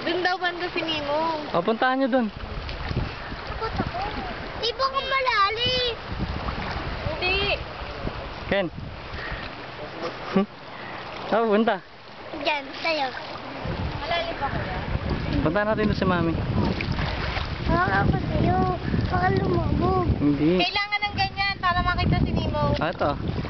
Doon daw banda si Nemo. O, puntahan nyo dun. Takot ako. Di ba kung malalim? Hindi. Ken. Saan punta? Diyan, tayo. Malalim pa kaya? Puntahan natin doon si Mami. Baka ako sa'yo. Baka lumabog. Hindi. Kailangan ng ganyan para makita si Nemo. Ah, ito.